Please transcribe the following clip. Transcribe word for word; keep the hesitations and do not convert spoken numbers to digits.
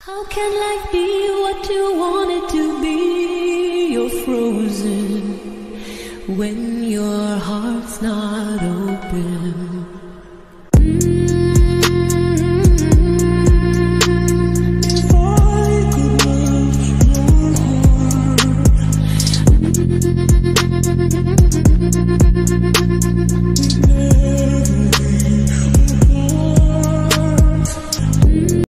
How can life be what you want it to be? You're frozen when your heart's not open. Never